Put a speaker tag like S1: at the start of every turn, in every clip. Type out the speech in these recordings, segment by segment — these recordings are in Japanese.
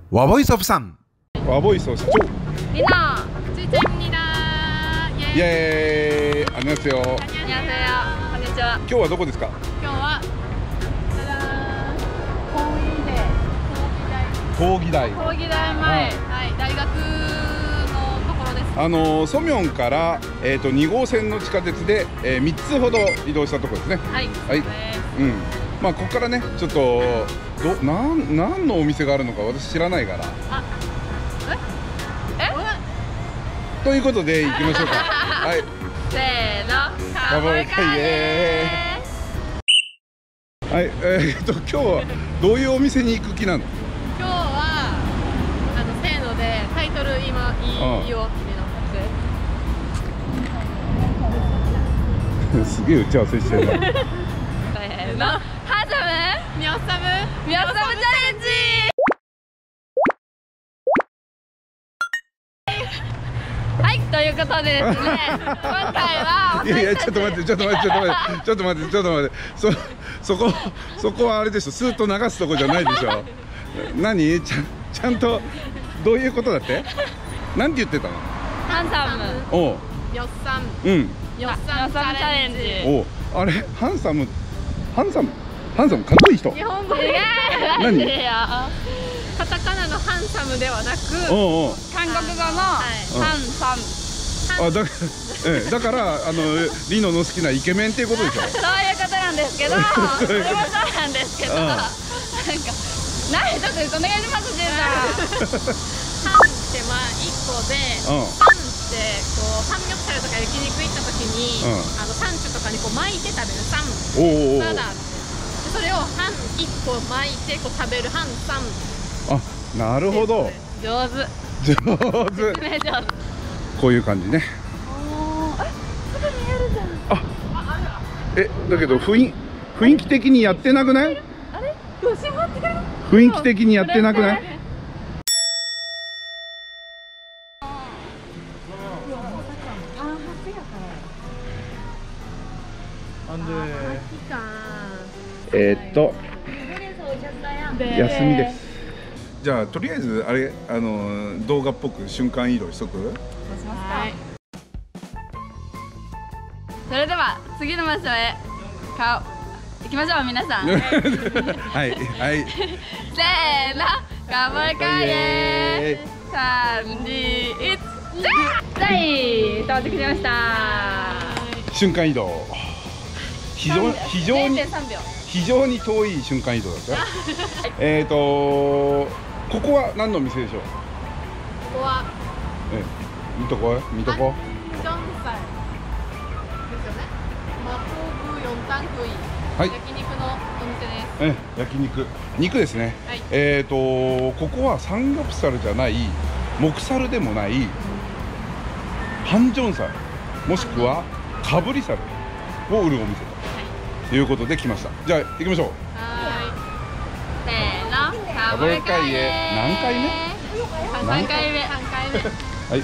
S1: 와보이섭상
S2: 와보이소 시조
S3: 리나 쯔쯔입니다.
S2: 예 안녕하세요.
S3: 안녕하세요. 건니치와.
S2: 今日はどこですか？
S3: 今日は
S2: 東技大
S3: 講義台前、はい、大学のところです。
S2: ソミョンから、2号線の地下鉄で、3つほど移動したところですね。
S3: はい、
S2: はい、まあここからねちょっと何のお店があるのか私知らないから。ということで行きましょうか。はい。
S3: せーの、
S2: カボルカイエー。はい、今日はどういうお店に行く気なの？
S3: 今日はせーのでタイトル今いいよって
S2: すげえ打ち合わせしてるな。
S3: せーの、ハンサムミョッサムチャレンジ。はい、ということでですね、今回はい
S2: やいやちょっと待ってそこはあれでしょ、スーッと流すとこじゃないでしょ。何ちゃんとどういうことだって？なんて言ってたの？
S3: ハンサム
S2: おう
S3: ミョッサム
S2: ミ
S3: ョッサムチャレンジ。
S2: おうあれハンサムかっこいい人。
S3: 日本語で
S2: 何？
S3: カタカナのハンサムではなく韓国語のハンサム。
S2: だからリノの好きなイケメンっていうことでしょ。
S3: そういうことなんですけど、それはそうなんですけど、なんかちょっとお願いしますジェンさん。ハンってまあ1個で、ハンってこうサムギョプサルとか焼肉行った時にサンチュとかにこう巻いて食べるサムサラダ。それをハン1個巻いてこう食べるハンサム。
S2: あ、なるほど。
S3: 上手。説明上手。
S2: こういう感じね。
S3: すぐ見えるじゃん。
S2: だけど雰囲気的にやってなくない？
S3: あれ？どうしまってる？
S2: 雰囲気的にやってなくない？休みです。じゃあとりあえずあれ動画っぽく瞬間移動しとく？
S3: はい。それでは次の場所へ行きましょう皆さん。
S2: はいはい。
S3: せーの、カボルカイエー。3、2、1、はい、到着しました。
S2: 瞬間移動。非常に遠い瞬間移動だったよ。ここは何の店でしょう？こ
S3: こは
S2: 見とこ。
S3: ジョンサイですよね。マポーブ4タンクイ。はい。焼肉のお店です。
S2: 焼肉ですね。はい。ここはサムギョプサルじゃない、モクサルでもない、ハンジョンサルもしくはカブリサルを売るお店ということで来ました。じゃあ行きましょう。
S3: せーの、カボルカイエ。
S2: 何回目？
S3: 3回目。
S2: はい。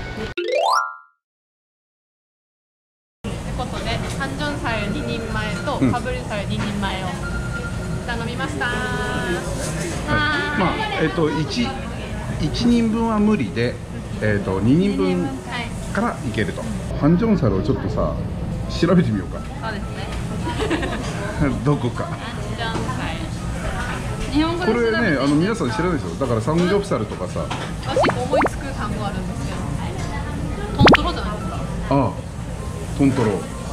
S3: ということで、ハンジョンサル2人前とカブリサル2人前を頼みました。
S2: まあ1人分は無理で、2人分からいけると。ハンジョンサルをちょっとさ調べてみようか。
S3: そうですね。
S2: どこか。これね皆さん知らないですよ。だからサムギョプサルとかさ。
S3: 私思いつく単語あるんですけど。トントロじゃないですか。
S2: ああ、トントロ。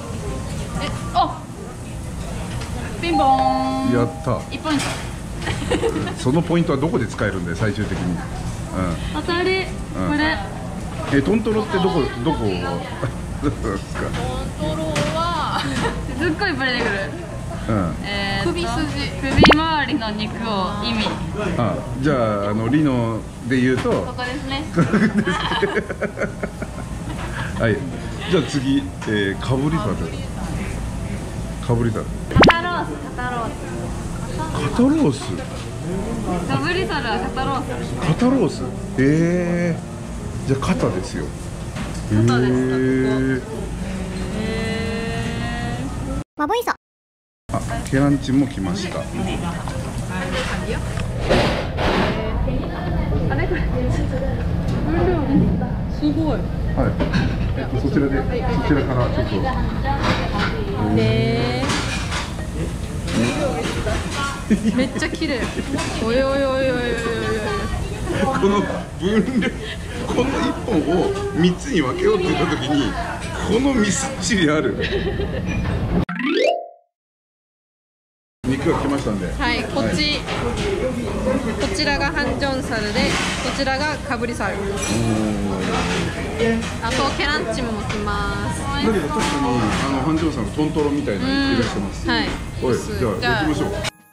S3: ピンポーン。
S2: やった。
S3: 1ポイント。
S2: そのポイントはどこで使えるんだよ最終的に。
S3: 当たり。これ。
S2: トントロってどこですか？
S3: トントロはすっごいブレてくる。首周りの肉を意味。
S2: じゃあリノで言うと
S3: ここですね。
S2: はい。じゃあ次カブリサル。肩ロース。
S3: カブリサルは肩ロース。
S2: 肩ロース。じゃあ肩ですよ。
S3: 肩ですか。
S4: マボイソ。
S2: ケランチも来ました。
S3: すごい。
S2: はい。そちらで、そちらからちょっと。
S3: めっちゃ綺麗。おいおいおいおいおいおい。
S2: この分量、この1本を3つに分けようって言ったときに、このミスっちりある。肉が来ましたんで。
S3: はい、こちらがハンジョンサルで、こちらがカブリサル。あとケランチムも来ます。
S2: だけど確かにハンジョンサルのトントロみたいなのいらっしゃいます。
S3: はい。
S2: おい、じゃあ行きましょう。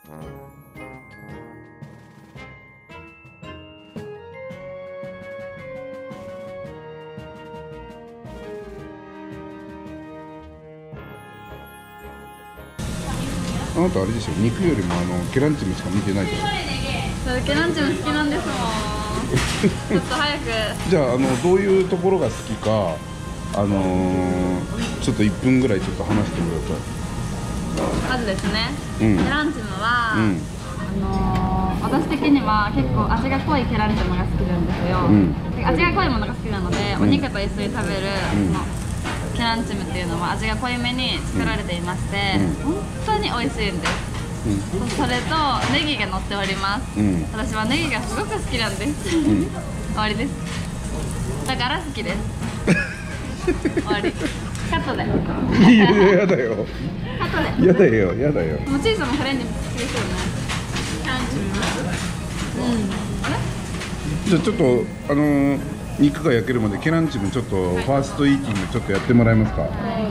S2: あなたあれでしょ、肉よりもケランチムしか見てないでしょ。
S3: ケランチム好きなんですもん。ちょっと早く。
S2: じゃあどういうところが好きかちょっと1分ぐらいちょっと話してくだ
S3: まずですね、
S2: さい。
S3: ケランチムは、私的には結構味が濃いケランチムが好きなんですよ。味が濃いものが好きなので、お肉と一緒に食べる、ケランチムっていうのは味が濃いめに作られていまして、本当に美味しいんです。それとネギが乗っております。私はネギがすごく好きなんです。終わりです。だから好きです。終わり。カットで。
S2: いや、やだよ。
S3: カットで。
S2: やだよ、やだよ。
S3: もうチーズもフレンチも好きですよね。ケランチム。あれ？
S2: じゃあちょっと肉が焼けるまでケランチムちょっとファーストイーティングちょっとやってもらえますか。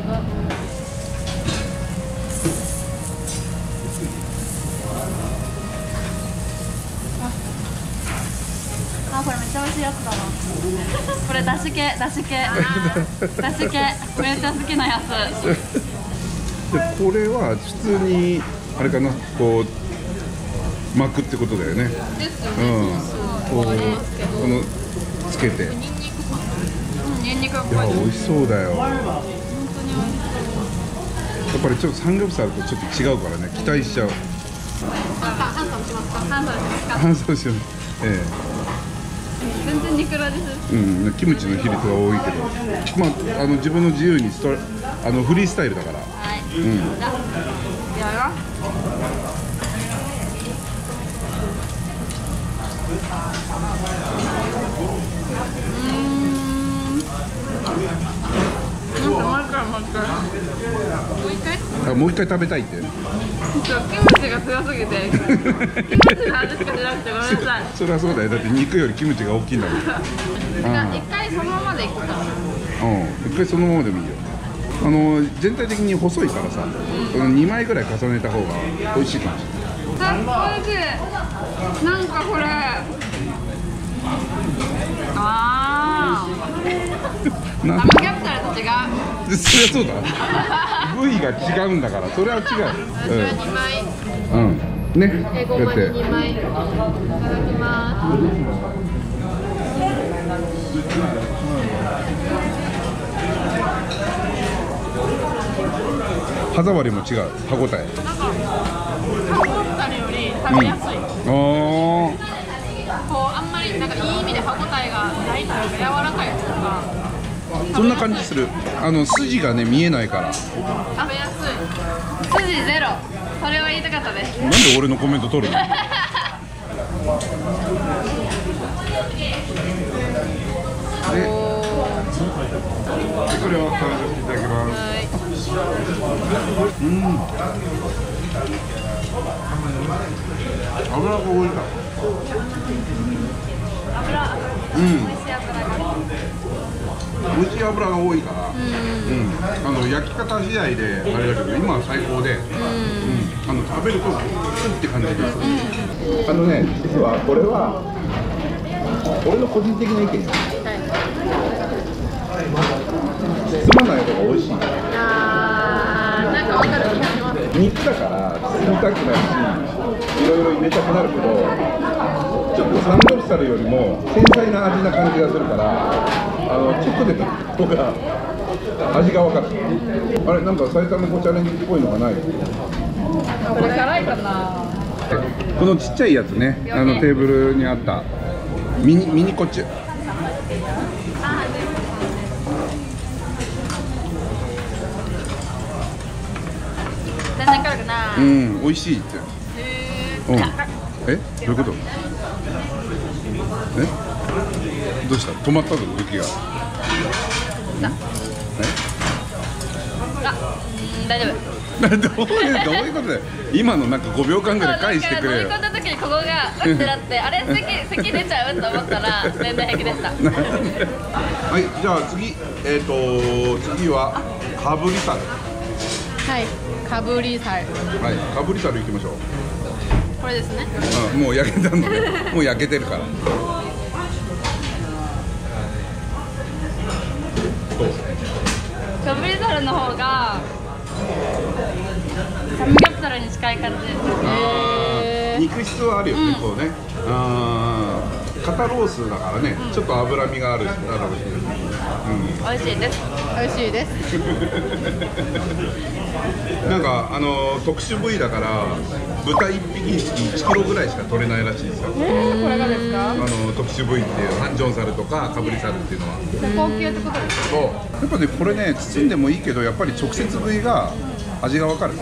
S3: これめっちゃ美味しいやつだな。これだし系めっちゃ好きなやつ。
S2: でこれは普通にあれかな、こう巻くってことだよね。
S3: ですよね。
S2: このつけて。
S3: ニンニクが
S2: いや美味しそうだよ。
S3: 本当に美味しそう。
S2: やっぱりちょっとサムギョプサルとちょっと違うからね、期待しちゃう。
S3: ハンサムしますか？ハンサムしますか？
S2: ハンサムします。
S3: 全然肉ラです。
S2: キムチの比率が多いけど、まあ自分の自由にフリースタイルだから。
S3: はい。じゃあやろう。
S2: もう一回食べたいって。
S3: キムチが強すぎて、キムチの味しかしなくてごめんなさい。
S2: それはそうだよ。だって肉よりキムチが大きいんだもん。
S3: 一回そのままでいくか。
S2: 一回そのままでもいいよ。全体的に細いからさ、この2枚ぐらい重ねた方が美味しいかもしれない。
S3: 美味しい。なんかこれ。サムギョプサルと違う。
S2: そりゃそうだ。部位が違うんだから、それは違う。
S3: 私は2枚。
S2: ね。
S3: ごまに2枚。いただきます。
S2: 歯触りも違う。歯ごたえ。
S3: なんかサムギョプサルより食べやすい。こうあんまりなんかいい意味で歯ごたえがないというか柔らかいというか。
S2: そんな感じする。筋がね見えないから。
S3: 食べやすい。筋ゼロ。それは言いたかったです。
S2: なんで俺のコメント取るの？でこれを食べさせていただきます。油が多いか。美味しい油が多いから、焼き方次第であれだけど、今は最高で、食べるとって感じです。実はこれは俺の個人的な意見よ。包まない方が美味しい。
S3: なんか分かる気がします。
S2: 肉だから包みたくなるし、いろいろ入れたくなるけど、ちょっとサムギョプサルよりも繊細な味な感じがするから、直で食べた方が味が分かる。あれ、なんか埼玉子チャレンジっぽいのがない？
S3: これ辛いかな。
S2: このちっちゃいやつね、テーブルにあったミニコチュ。
S3: な。
S2: うん、美味しいって。うん。え、どういうこと？え？どうした？止まったぞ、雪が。
S3: 大丈夫。
S2: どういうことだよ。今のなんか5秒間ぐらい返してくれよ。
S3: 飲み込んだ時にここがってなって、あれ咳出ちゃうと思ったら全然平気でした。
S2: はい、じゃあ次次はかぶりサル。
S1: はい、かぶりサル。
S2: はい、かぶりサル行きましょう。
S1: これですね。
S2: うん、もう焼けたので、もう焼けてるから。
S3: かぶりサルの方がサムギョプサルに近い感じです。
S2: 肉質はあるよね、こうね。肩ロースだからね、ちょっと脂身があるだろうし、
S3: 美味しいです。
S1: 美味しいです。
S2: なんか特殊部位だから豚1匹につき1キロぐらいしか取れないらしいですよ。
S1: これがですか？
S2: 特殊部位っていうハンジョンサルとかかぶりサルっていうのは。
S1: 高級ってことですか？
S2: そう。やっぱねこれね包んでもいいけどやっぱり直接部位が味がわかる。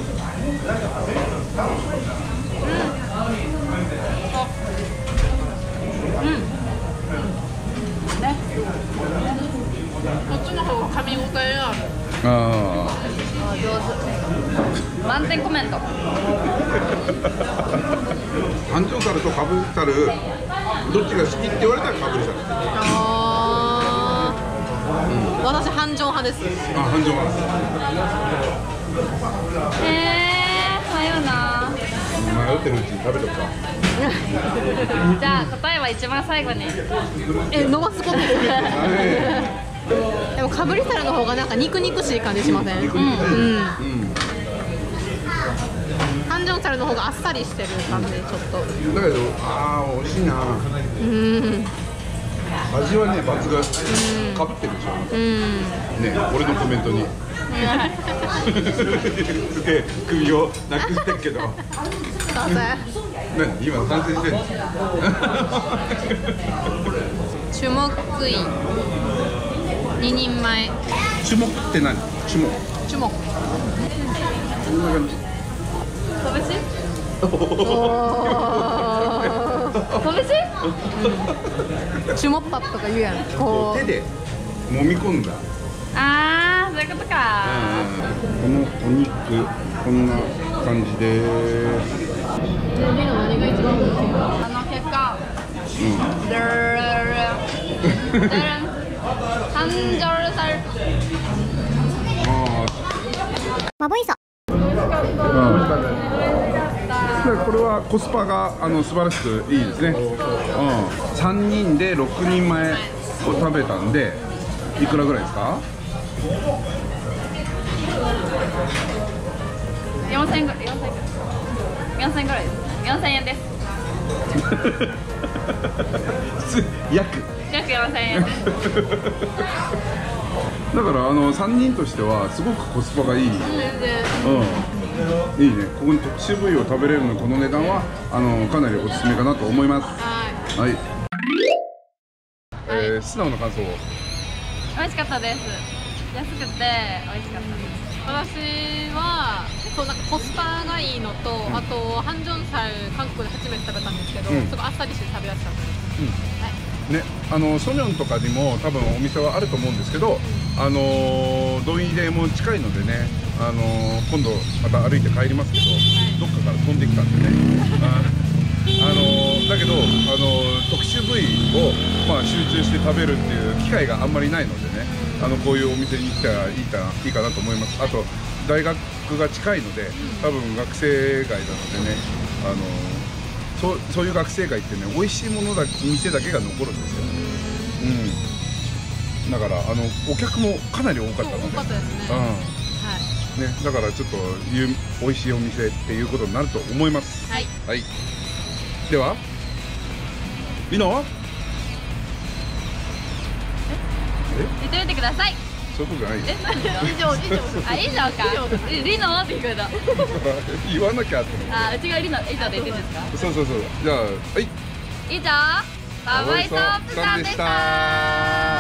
S1: こっちの方が噛み応えがある。
S3: 上手。満点コメント。
S2: ハンジョンサルとかぶりサルどっちが好きって言われたらかぶりサル。
S1: 私ハンジョン派です。
S2: ハンジョン派。
S3: 迷うな。
S2: 迷ってるうちに食べとくか。
S3: じゃあ答えは一番最後に。
S1: 飲ますことですか？でもかぶりサルの方がなんか肉々しい感じしません？ハンジョンサルの方があっさりしてる感じ、ちょっと。
S2: だけど美味しいな。味はね抜群。かぶってるでしょ。ね、俺のコメントに。すげえ首をなくしてるけど。何今反省してるの？
S1: チュモックイ2人前。
S2: チュモって何？チュモ。
S1: チュモ。
S2: こんな感じ。
S1: チュモッパッとか言うやん。こう
S2: 手で揉み込んだ。
S3: そういうことか。
S2: このお肉こんな感じです。
S1: 何が一番美味しいの？
S3: 結果。ハンジョルサル。
S1: まぶいさ。
S2: これはコスパが素晴らしくいいですね。3人で6人前を食べたんでいくらぐらいですか
S3: ？4000ぐらいです。4000円です。
S2: 約
S3: 4000円です。
S2: だから3人としてはすごくコスパがいい。いいね。ここに特殊部位を食べれるのこの値段はかなりおすすめかなと思います。はい。素直な感想。
S3: 美味しかったです。安くて美味しかったです。
S1: 私はなんかコスパがいいのと、あとハンジョンサル韓国で初めて食べたんですけど、すごいあっさりして食べやすかったです。
S2: ね、ソミョンとかにも多分お店はあると思うんですけど、ドイレも近いのでね、今度また歩いて帰りますけど、どっかから飛んできたんでね。だけど特殊部位を、集中して食べるっていう機会があんまりないのでね、こういうお店に来たらいいかなと思います。あと大学が近いので、多分学生街なのでね、そういう学生街ってね、美味しいもの店だけが残るんですよ。だからお客もかなり多かったので、
S1: 多かったですね。
S2: だからちょっと美味しいお店っていうことになると思います。はい。では、リノ。
S3: 言ってみてください。
S2: そういうことじゃないよ。
S3: 以上か。リノって聞こえた。
S2: 言わなきゃって。
S3: うちがリノで言ってるんですか。
S2: そう。じゃあ、はい。
S3: 以上、ババイソップさんでした。